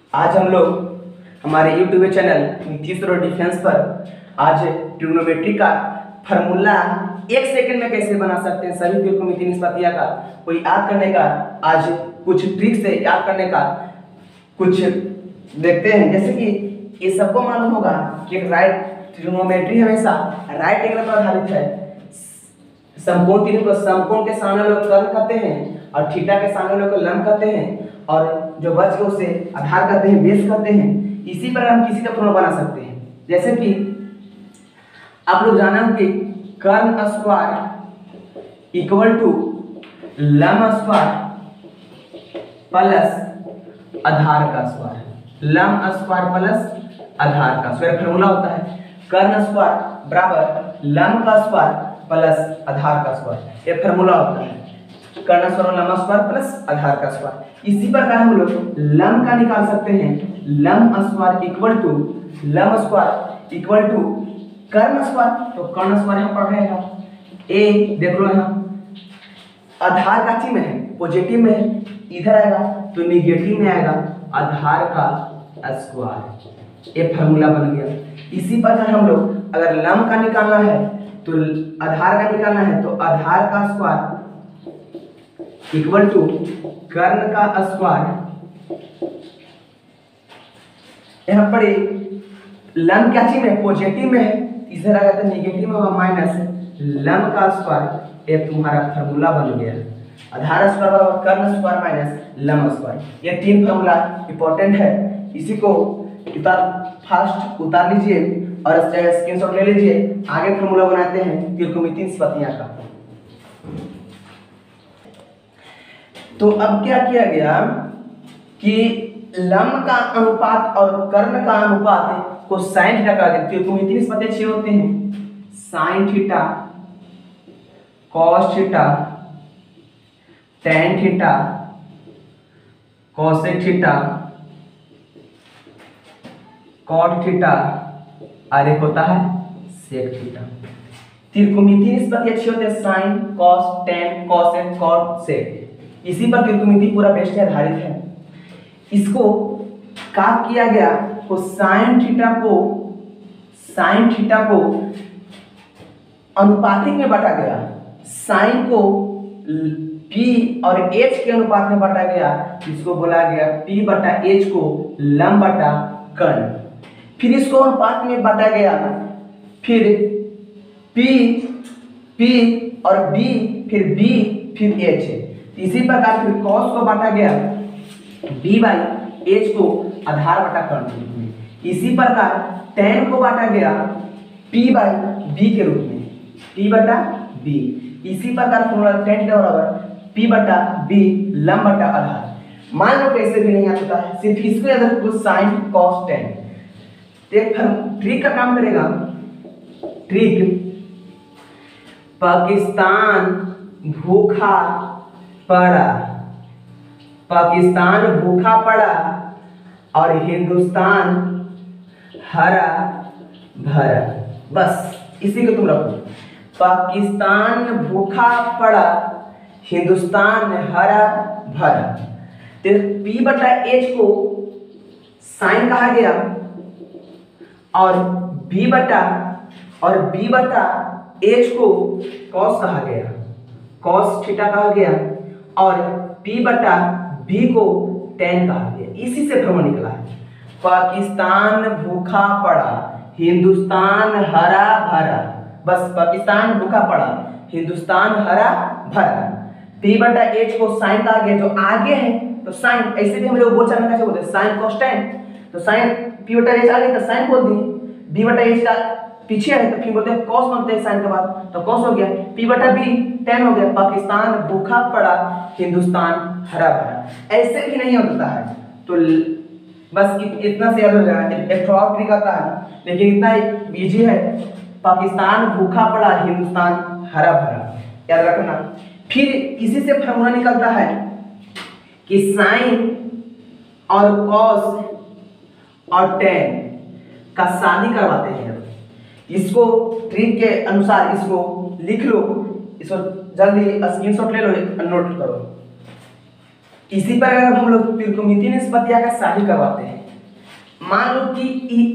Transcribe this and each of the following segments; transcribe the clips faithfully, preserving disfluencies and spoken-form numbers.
आज हम लोग हमारे YouTube channel Nitish road defence पर आज ट्रिग्नोमेट्री का फार्मूला एक सेकंड में कैसे बना सकते हैं, सभी त्रिकोणमितीय निष्पत्तियां का कोई याद करने का आज कुछ ट्रिक से याद करने का कुछ देखते हैं। जैसे कि ये सबको मालूम होगा कि राइट ट्रिग्नोमेट्री हमेशा राइट एंगल पर आधारित है। समकोण तीनों को समकोण के सामने लोग कर्ण कहते हैं और थीटा के सामने लोग लंब कहते हैं और जो बच गए उसे आधार कहते हैं, बेस कहते हैं। इसी पर हम किसी का फार्मूला बना सकते हैं। जैसे कि आप लोग जाना कि कर्ण स्क्वायर इक्वल टू लंब स्क्वायर प्लस आधार का स्क्वायर, लंब स्क्वायर प्लस आधार का स्क्वायर फार्मूला होता है। कर्ण स्क्वायर बराबर लंब का स्क्वायर प्लस आधार का स्क्वायर, ये फार्मूला होता है। कर्ण स्क्वायर लंब स्क्वायर प्लस आधार का स्क्वायर। इसी प्रकार हम लोग लंब का निकाल सकते हैं। लंब स्क्वायर इक्वल टू लंब स्क्वायर इक्वल टू कर्ण स्क्वायर, तो कर्ण स्क्वायर यहाँ पर रहेगा। ए देख लो यहाँ आधार का चिन्ह है, पॉजिटिव में है, इधर आएगा तो निगेटिव में आएगा आधार का स्क्वायर, ये फार्मूला बन गया। इसी प्रकार हम लोग अगर लंब का निकालना है तो आधार का निकालना है तो आधार का स्क्वायर इक्वल टू कर्ण का स्क्वायर, यहाँ पर लंब क्या चिन्ह है, पॉजिटिव में है, इधर आ गया तो निगेटिव में होगा माइनस लंब का स्क्वायर, ये तुम्हारा फार्मूला बन गया। आधार स्क्वायर बराबर कर्ण स्क्वायर माइनस लंब स्क्वायर, ये तीन फार्मूला इंपॉर्टेंट है। इसी को उतार फास्ट उतार लीजिए और स्क्रीनशॉट ले लीजिए। आगे फार्मूला बनाते हैं त्रिकोणमितीय निष्पत्तियां का। तो अब क्या किया गया कि लंब का अनुपात और कर्ण का अनुपात को साइन थीटा कर देते। त्रिकोणमितीय निष्पत्ति छह होते हैं, sine theta, cos theta, tan theta, cosec theta, cot theta और एक होता है सेक थीटा। त्रिकोणमितीय निष्पत्ति छह होते हैं, sine, cos, tan, cosec, cot, sec. इसी पर त्रिकोणमिति पूरा बेस पे आधारित है। इसको क्या किया गया तो साइन थीटा को साइन थीटा को अनुपातिक में बांटा गया। साइन को p और h के अनुपात में बांटा गया, इसको बोला गया p बटा h को लंब बटा कर्ण। फिर इसको अनुपात में बांटा गया, फिर p p और b, फिर b, फिर h है। इसी प्रकार फिर cos को बांटा गया b बाई h को आधार बटा कर्ण के रूप में। इसी प्रकार tan को बांटा गया p बाई b के रूप में, p बटा b। इसी प्रकार फॉर्मूला tan थीटा बराबर p बटा b लंब बटा आधार। मान लो कैसे भी नहीं आता है, सिर्फ इसको याद रखो sin cos tan। एक ट्रिक का काम करेगा। ट्रिक, पाकिस्तान भूखा पड़ा, पाकिस्तान भूखा पड़ा और हिंदुस्तान हरा भरा। बस इसी को तुम रखो, पाकिस्तान भूखा पड़ा, हिंदुस्तान हरा भरा। तो p बटा h को साइन कहा गया और b बटा और b बटा h को cos कहा गया, cos थीटा कहा गया और p बटा b को tan कहा गया। इसी से फार्मूला निकला है, पाकिस्तान भूखा पड़ा, हिंदुस्तान हरा भरा। बस पाकिस्तान भूखा पड़ा, हिंदुस्तान हरा भरा। p बटा h को साइन कहा गया, जो आगे है तो साइन, ऐसे भी हम लोग बोल सकते हैं, बोलते हैं साइन cos tan। तो साइन p बटा h आगे तो साइन बोल दिए, b बटा h का पीछे है तो फिर बोलते हैं cos बनते हैं साइन के बाद, तो cos हो गया, p बटा b tan हो गया। पाकिस्तान भूखा पड़ा, हिंदुस्तान हरा भरा। ऐसे भी नहीं होता है तो बस इत, इतना से याद हो जाएगा। एक और ट्रिक आता है लेकिन इतना इजी है, पाकिस्तान भूखा पड़ा, हिंदुस्तान हरा भरा, याद रखना। फिर इसी से फार्मूला निकलता है कि साइन और cos और tan का शादी करवाते हैं। इसको ट्रिक के अनुसार इसको लिख लो, इसको जल्दी स्क्रीनशॉट ले लो, नोट करो। इसी पर अगर हम लोग त्रिकोणमितीय निष्पत्तियां का शादी करवाते हैं, मान लो कि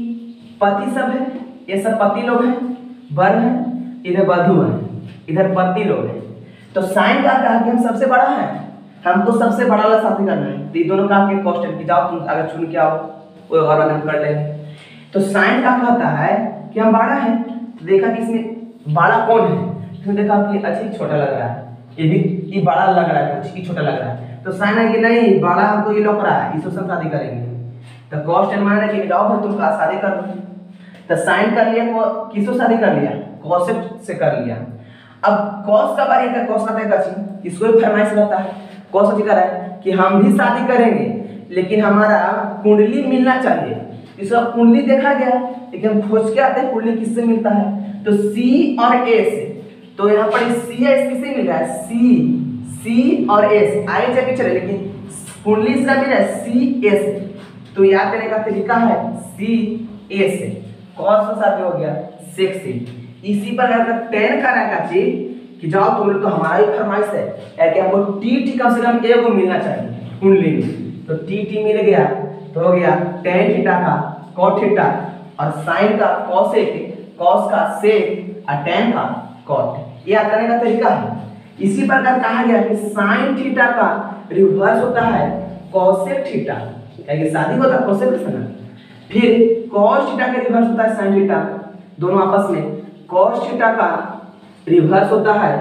पति सब है, ये सब पति लोग हैं, वर हैं, इधर वधु है, इधर पत्नी लोग हैं, तो साइन का कहा कि हम सबसे बड़ा है, हमको सबसे बड़ा वाला शादी करना है। तो ये दोनों का के क्वेश्चन की जाओ तुम अगर चुन के आओ, कोई और बात हम कर लेंगे। तो साइन का कहता है कि हम बड़ा है, तो देखा कि इसमें बड़ा कौन है, तो देखा कि अच्छा छोटा लग रहा है, ये भी ये बड़ा लग रहा है, कुछ छोटा लग रहा है, तो साइन है कि नहीं बड़ा हमको ये लग रहा है, इससे शादी करेंगे। तो क्वेश्चन मान कि जाओ भाई तुम का शादी कर लो, तो साइन कर लिया, किसको शादी कर लिया, कॉसेट से कर लिया। अब कॉस का बारी है, कॉस का तय कची इसको भी फरमाइश रहता है, कॉस का जिक्र है कि हम भी शादी करेंगे लेकिन हमारा कुंडली मिलना चाहिए। इसका कुंडली देखा गया लेकिन हम खोज के आते हैं कुंडली किससे मिलता है, तो सी और ए से। तो यहाँ पर सी एस किससे मिल रहा है, सी सी और एस आगे चल चले, लेकिन कुंडली से मिल रहा है सी एस। तो याद करने का तरीका है सी ए से, कॉस का शादी हो गया सेक्स से। इसी पर अगर टेन का रहेगा चीज कि जाओ तुम लोग, तो हमारा ही फरमाइश है कि हमको टी टी कम से कम एक को मिलना चाहिए कुंडली में। तो टी टी मिल गया तो हो गया टेन थीटा का कॉट थीटा और साइन का कॉसेक, कॉस का सेक और टेन का कॉट। ये करने का तरीका है। इसी प्रकार कहा गया कि साइन थीटा का रिवर्स होता है कॉसेक थीटा, क्योंकि शादी होता है कॉसेक से ना। फिर कॉस थीटा का रिवर्स होता है साइन थीटा, दोनों आपस में। कॉस थीटा का रिवर्स होता है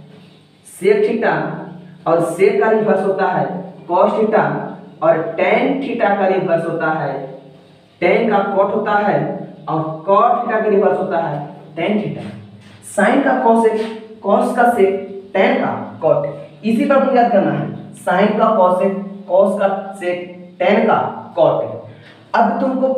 सेक थीटा और सेक का रिवर्स होता है कॉस थीटा और टेन थीटा का रिवर्स होता है टेन का कॉट होता है और कॉट थीटा का रिवर्स होता है टेन थीटा। साइन का कॉसेक, कॉस का सेक, टेन का कॉट। इसी पर आपको याद करना है, साइन का कॉसेक, कॉस का सेक, टेन का कॉट। अब तुमको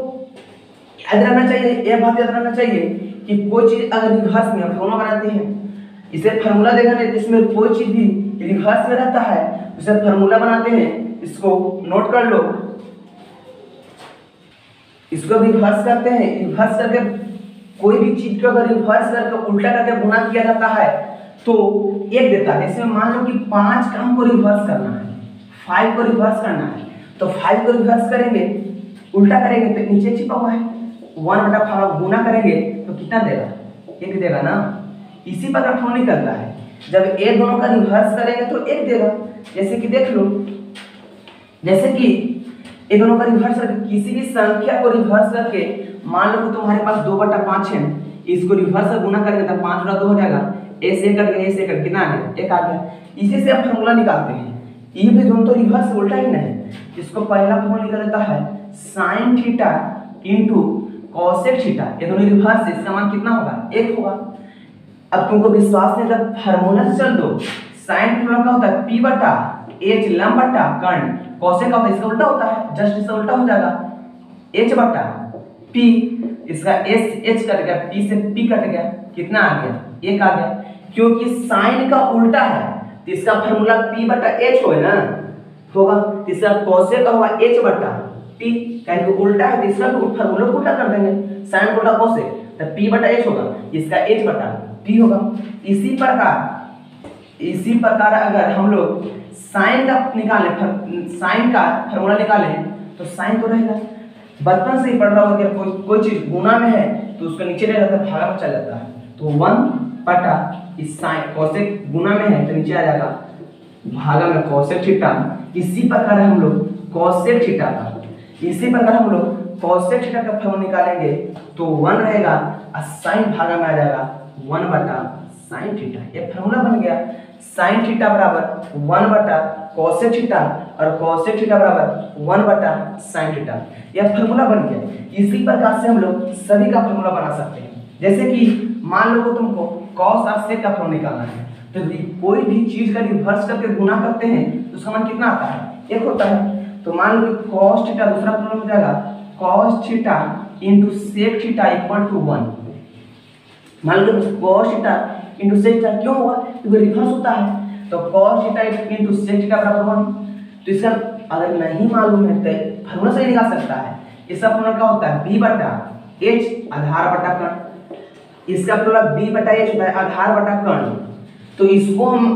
याद रखना चाहिए, यह बात याद रखना चाहिए कि कोई चीज अगर रिवर्स में फॉर्मूला बनाते हैं, इसे फार्मूला देखा नहीं, जिसमें कोई चीज भी रिवर्स में रहता है उसे फार्मूला बनाते हैं। इसको नोट कर लो, इसको रिवर्स करते हैं। रिवर्स करके कोई भी चीज को अगर रिवर्स करके उल्टा करके गुणा किया जाता है तो एक देता है। जैसे मान लो कि पांच का हमको रिवर्स करना है, फाइव को रिवर्स करना है, तो फाइव को रिवर्स करेंगे, उल्टा करेंगे तो नीचे छिपा हुआ है वन बटा फाइव, गुना करेंगे तो कितना देगा, एक देगा ना। इसी प्रकार फोन निकलता है, जब एक दोनों का रिवर्स करेंगे तो एक देगा। जैसे कि देख लो, जैसे कि ये दोनों का रिवर्स करके किसी भी संख्या को रिवर्स करके, मान लो कि तुम्हारे पास दो बटा पाँच है, इसको रिवर्स से गुना करेंगे तो पाँच बटा दो हो जाएगा, ए से कट गया, ए से कट कितना आ गया, एक आ गया। इसी से आप फार्मूला निकालते हैं। ये भी दोनों तो रिवर्स उल्टा ही ना है। इसको पहला फार्मूला निकल देता है sine theta into cosec theta, ये दोनों रिवर्स है, इसका मान कितना होगा, एक होगा। अब तुमको विश्वास नहीं था, फार्मूला से चल दो। साइन फार्मूला का होता है पी बटा एच लंब बटा कर्ण, कॉसेक का होता है इसका उल्टा होता है, जस्ट इसका उल्टा हो जाएगा, एच बटा पी, इसका एस एच कट गया, पी से पी कट गया, कितना आ गया, एक आ गया। क्योंकि साइन का उल्टा है तो इसका फार्मूला पी बटा एच होगा ना, होगा। इसका कॉसेक का होगा एच बटा पी, कहीं उल्टा है तो इसका फार्मूला उल्टा कर देंगे, साइन उल्टा कॉसेक तो पी बटा एच होगा, इसका एच बटा पी होगा। इसी प्रकार इसी प्रकार अगर हम लोग साइन का निकालें, साइन का फार्मूला निकालें तो साइन तो रहेगा, बचपन से ही पढ़ रहा होगा कि कोई कोई चीज गुना में है तो उसका नीचे नहीं रहता, भागा में चल जाता है। तो वन बटा इस साइन कॉसेक गुना में है तो नीचे आ जाएगा भागा में कॉसेक थीटा। इसी प्रकार हम लोग कॉसेक थीटा का इसी प्रकार हम लोग कॉसेक थीटा का फार्मूला निकालेंगे तो वन रहेगा और साइन भागा में आ जाएगा वन बटा साइन थीटा। ये फार्मूला बन गया, साइन थीटा बराबर वन बटा कॉसेक थीटा और कॉसेक थीटा बराबर वन बटा साइन थीटा। यह फार्मूला बन गया। इसी प्रकार से हम लोग सभी का फार्मूला बना सकते हैं। जैसे कि मान लो तुमको कॉस और सेक का फार्मूला निकालना है, तो कोई भी चीज का रिवर्स करके गुना करते हैं तो उसका मान कितना आता है, एक होता है। तो मान लो कि कॉस थीटा, दूसरा फार्मूला हो जाएगा cos theta into sec theta equal to one. मान लो cos theta into sec theta, क्यों हुआ, क्योंकि रिवर्स होता है। तो cos theta into sec theta बराबर वन। तो इसका अगर नहीं मालूम है तो फार्मूला से निकाल सकता है। इसका फार्मूला क्या होता है, बी बटा एच आधार बटा कर्ण। इसका फार्मूला बी बटा एच होता है आधार बटा कर्ण। तो इसको हम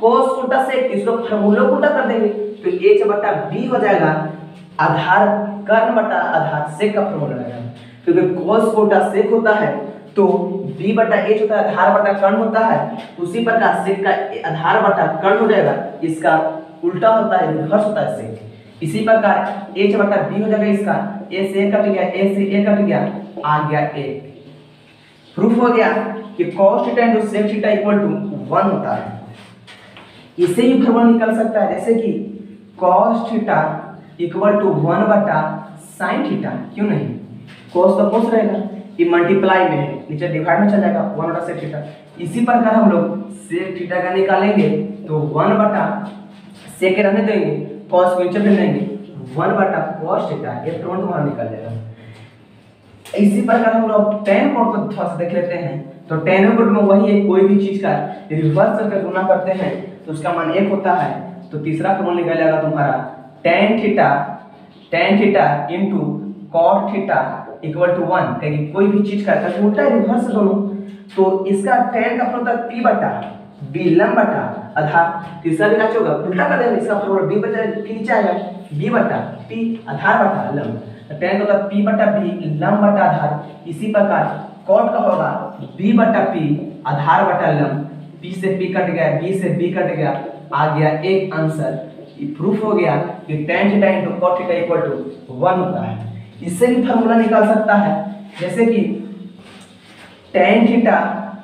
cos उल्टा sec, इसको फार्मूला उल्टा कर देंगे तो h बटा b हो जाएगा आधार कर्ण बटा आधार sec का फार्मूला रहेगा, क्योंकि cos उल्टा sec होता है तो b बटा h होता है आधार बटा कर्ण होता है, उसी प्रकार sec का आधार बटा कर्ण हो जाएगा, इसका उल्टा होता है रिवर्स होता है sec। इसी प्रकार h बटा b हो जाएगा, इसका a से a कट गया, a से a कट गया, आ गया एक। प्रूफ हो गया कि cos theta into sec theta equal to one होता है। इससे ही फॉर्मूला निकल सकता है जैसे कि cos theta equal to one बटा sin थीटा, क्यों नहीं, cos तो cos रहेगा, ये मल्टीप्लाई में है, नीचे डिवाइड में चल जाएगा वन बटा sec थीटा। इसी प्रकार हम लोग sec थीटा का निकालेंगे तो वन बटा sec के रहने देंगे, cos को नीचे ले लेंगे, वन बटा cos थीटा, ये तुरंत वहां निकल जाएगा। इसी प्रकार हम लोग tan कोड को थोड़ा सा देख लेते हैं, तो tan कोड में वही है, कोई भी चीज का रिवर्स करके गुना करते हैं तो उसका मान एक होता है, तो तीसरा फॉर्मूला निकल जाएगा तुम्हारा tan theta tan theta into cot theta equal to one, क्योंकि कोई भी चीज का उल्टा रिवर्स दोनों, तो इसका tan का फॉर्मूला p बटा b लंब बटा आधार, तीसरा भी क्या होगा उल्टा कर देंगे, इसका फॉर्मूला b बटा p नीचे आएगा, b बटा p आधार बटा लंब, tan का होगा p बटा b लंब बटा आधार। इसी प्रकार cot का होगा b बटा p आधार बटा लंब, p से p कट गया, b से b कट गया, आ गया एक आंसर। ये प्रूफ हो गया कि tan theta into cot theta equal to one होता है। इससे भी फार्मूला निकाल सकता है जैसे कि tan थीटा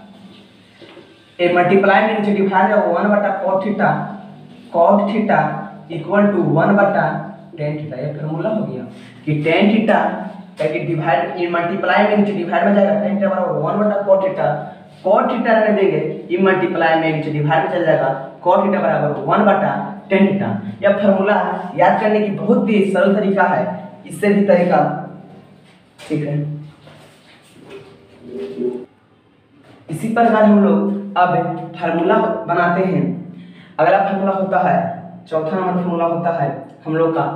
ए मल्टीप्लाई में नीचे डिवाइड है वन बटा cot theta cot theta equal to one बटा tan थीटा, ये फार्मूला हो गया कि tan थीटा कि डिवाइड इन मल्टीप्लाई में नीचे डिवाइड में जाएगा, tan थीटा बराबर वन बटा cot थीटा, cot थीटा रहने देंगे, इन मल्टीप्लाई में नीचे डिवाइड में चल जाएगा, cot थीटा बराबर वन बटा tan थीटा। यह फार्मूला याद करने की बहुत ही सरल तरीका है, इससे भी तरीका ठीक है। इसी प्रकार हम लोग अब फार्मूला बनाते हैं। अगला फार्मूला होता है, चौथा नंबर फार्मूला होता है हम लोग का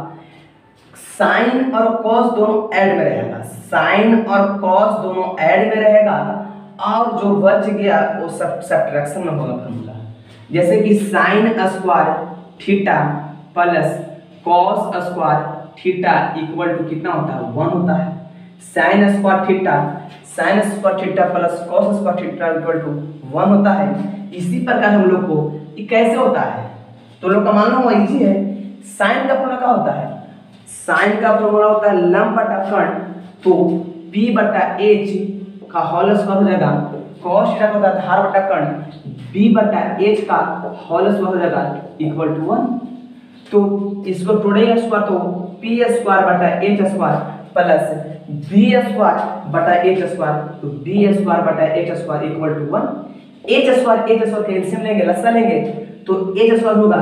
साइन और कॉस दोनों ऐड में रहेगा, साइन और कॉस दोनों ऐड में रहेगा और जो बच गया वो सब सब्ट्रैक्शन में होगा फार्मूला। जैसे कि sine square theta plus cos square theta equal to कितना होता है, वन होता है। Sine square theta sine square theta plus cos square theta equal to one होता है। इसी प्रकार हम लोग को ये कैसे होता है, तो लोग का मान लो इजी है। साइन का फॉर्मूला क्या होता है, साइन का फॉर्मूला होता है लंब बटा कर्ण, तो p बटा h का होल स्क्वायर हो जाएगा, cos थीटा का होता है आधार बटा कर्ण, b बटा h का होल स्क्वायर हो जाएगा इक्वल टू वन। तो इसको तोड़ेंगे स्क्वायर तो p स्क्वायर बटा h square plus b square बटा h स्क्वायर, तो b स्क्वायर बटा h square equal to one. h square h square का एलसीएम लेंगे, लसा लेंगे तो h स्क्वायर होगा,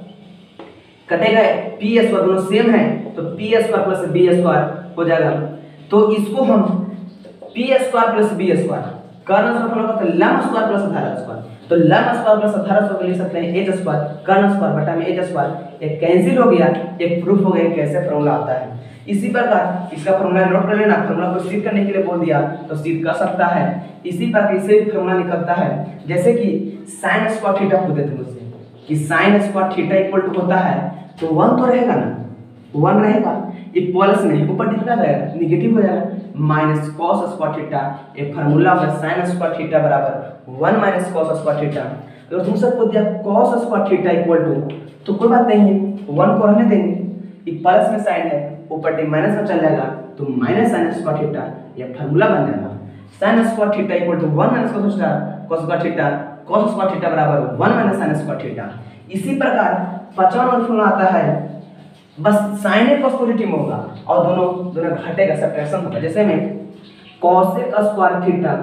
कटेगा p स्क्वायर, दोनों सेम है तो p square plus b square हो जाएगा। तो इसको हम p square plus b square कर्ण स्क्वायर फॉलो करते हैं लंब स्क्वायर प्लस आधार स्क्वायर, तो लंब स्क्वायर प्लस आधार स्क्वायर लिख सकते हैं h स्क्वायर कर्ण स्क्वायर बटा में h स्क्वायर, एक कैंसिल हो गया, एक प्रूफ हो गया कैसे फॉर्मूला आता है। इसी प्रकार इसका फॉर्मूला नोट कर लेना, फॉर्मूला को सिद्ध करने के लिए बोल दिया तो सिद्ध कर सकता है। इसी प्रकार इससे भी फॉर्मूला निकलता है जैसे कि sin स्क्वायर थीटा पूछ देते मुझसे कि sin square theta equal to होता है, तो वन तो रहेगा ना, वन रहेगा, ये प्लस नहीं ऊपर कितना रहेगा निगेटिव हो जाएगा, माइनस cos स्क्वायर थीटा, एक फार्मूला होगा sin स्क्वायर थीटा बराबर one minus cos square theta. अगर तुम सबको दिया cos square theta equal to, तो कोई बात नहीं है, वन को रहने देंगे, ये प्लस में साइन है ऊपर टी माइनस में चल जाएगा, तो माइनस sin स्क्वायर थीटा ये फार्मूला बन जाएगा। sin square theta equal to one minus cos square cos square theta cos square theta बराबर one minus sin square theta. इसी प्रकार पांचवा नंबर फॉर्मूला आता है, बस sin ए cos पॉजिटिव होगा और दोनों दोनों घटेगा, सब्ट्रैक्शन होगा। जैसे में cos square theta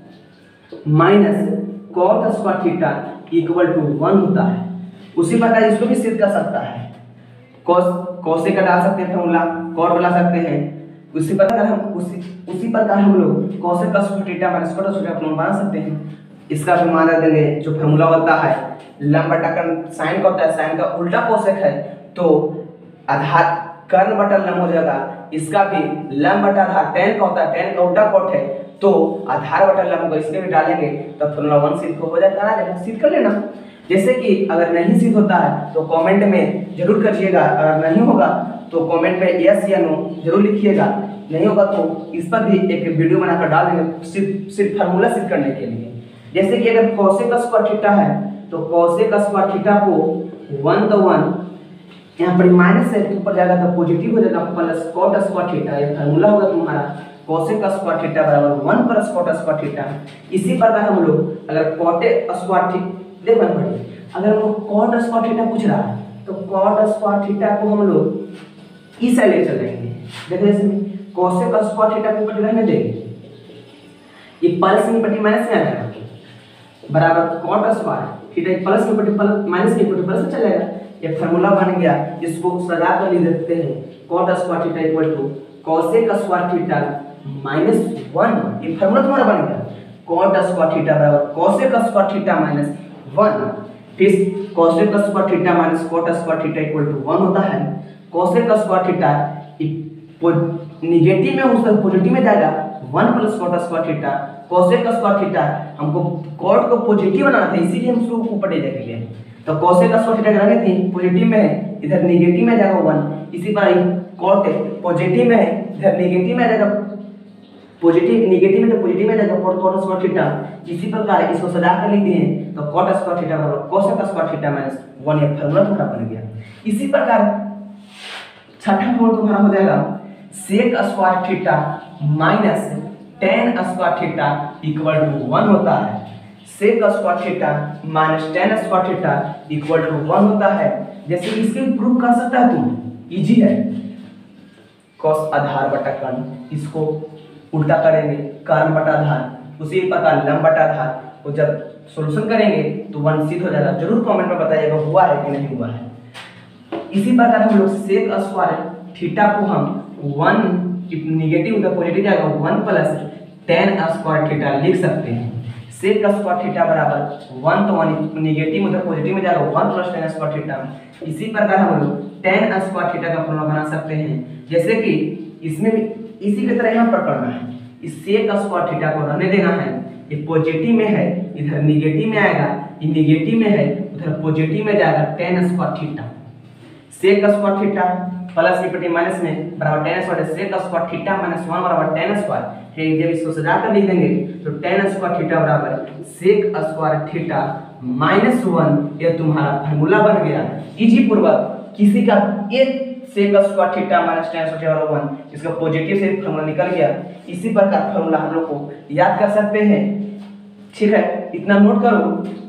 minus cot square theta equal to one होता है। उसी प्रकार इसको भी सिद्ध कर सकता है, cos cos का डाल सकते हैं फॉर्मूला, cot बना सकते हैं। उसी प्रकार हम उसी उसी प्रकार हम लोग cos square theta minus cot square formula बना सकते हैं। इसका भी मान देंगे जो फॉर्मूला होता है लंब बटा कर्ण, साइन का होता है साइन का उल्टा कोसेक है तो आधार कर्ण बटा लंब हो जाएगा, इसका भी लंब बटा आधार tan का होता है tan का उल्टा cot है तो आधार बटा लंब को इसके भी डालेंगे तो फॉर्मूला वन सिद्ध हो जाएगा, आ जाएगा, सिद्ध कर लेना। जैसे कि अगर नहीं सिद्ध होता है तो कमेंट में जरूर करिएगा, अगर नहीं होगा तो कमेंट में यस या नो जरूर लिखिएगा, नहीं होगा तो इस पर भी एक वीडियो बनाकर डाल देंगे सिर्फ सिर्फ फार्मूला सिद्ध करने के लिए। जैसे कि अगर कोसेक स्क्वायर थीटा है तो कोसेक स्क्वायर थीटा को वन तो वन यहाँ पर माइनस है तो ऊपर जाएगा तो पॉजिटिव हो जाएगा प्लस कॉट स्क्वायर थीटा, ये फार्मूला होगा तुम्हारा कोसेक स्क्वायर थीटा बराबर one plus cot square theta. इसी प्रकार हम लोग अगर कॉट स्क्वायर थीटा देखो अगर हम लोग कॉट स्क्वायर थीटा पूछ रहा है तो कॉट स्क्वायर थीटा को हम लोग इस साइड ले चलेंगे। देखो जैसे कोसेक स्क्वायर थीटा को ऊपर रहने देंगे, ये प्लस में पट्टी माइनस में आ जाएगा बराबर कॉट स्क्वायर थीटा प्लस में पट्टी प्लस माइनस में पट्टी प्लस में चलेगा। ये फार्मूला बन गया, इसको सजा कर लिख देते हैं cot square theta equal to cosec square theta minus one. ये फार्मूला तुम्हारा बन गया कॉट स्क्वायर थीटा बराबर cosec square theta minus one. फिर cosec square theta minus cot square theta equal to one होता है। कोसेक स्क्वायर थीटा निगेटिव में उसका पॉजिटिव में जाएगा one plus cot square theta. Cosec square theta हमको cot को पॉजिटिव बनाना था इसीलिए हम उसको ऊपर ले जाएंगे, तो कोसेक स्क्वायर थीटा रहने थी पॉजिटिव में है इधर निगेटिव में जाएगा वन। इसी पर कॉट पॉजिटिव में है इधर निगेटिव में जाएगा पॉजिटिव निगेटिव में तो पॉजिटिव में जाएगा कॉट कॉट स्क्वायर थीटा। इसी प्रकार इसको सजा कर लिखते हैं तो कॉट स्क्वायर थीटा बराबर cosec square theta minus one, ये फार्मूला तुम्हारा बन गया। इसी प्रकार छठा फार्मूला तुम्हारा हो जाएगा sec square theta minus tan square theta equal to one होता है। Sec square theta minus tan square theta equal to one होता है। जैसे इसके प्रूफ कर सकता है तुम, इजी है, कॉस आधार बटा कर्ण, इसको उल्टा करेंगे कर्ण बटा आधार, उसी प्रकार लंब बटा आधार को जब सॉल्यूशन करेंगे तो वन सिद्ध हो जाएगा। जरूर कमेंट में बताइएगा हुआ है कि नहीं हुआ है। इसी प्रकार हम लोग सेक स्क्वायर थीटा को हम वन निगेटिव उधर पॉजिटिव जाएगा one plus tan square theta लिख सकते हैं। सेक स्क्वायर थीटा बराबर वन तो वन निगेटिव उधर पॉजिटिव में जाएगा one plus tan square theta. इसी प्रकार हम लोग टेन स्क्वायर थीटा का फॉर्मूला बना सकते हैं। जैसे कि इसमें भी इसी की तरह यहाँ पर करना है, इस सेक स्क्वायर थीटा को रहने देना है, ये पॉजिटिव में है इधर निगेटिव में आएगा, ये निगेटिव में है उधर पॉजिटिव में जाएगा tan square theta. Sec square theta plus की पट्टी माइनस में बराबर tan square, sec square theta minus one बराबर टेन स्क्वायर। फिर जब इसको सजा कर लिख देंगे तो टेन स्क्वायर थीटा बराबर sec square theta minus one, यह तुम्हारा फार्मूला बन गया। इजी पूर्वक किसी का एक sec square theta minus tan square बराबर वन, इसका पॉजिटिव से फार्मूला निकल गया। इसी प्रकार फार्मूला हम लोग को याद कर सकते हैं। ठीक है, इतना नोट करो।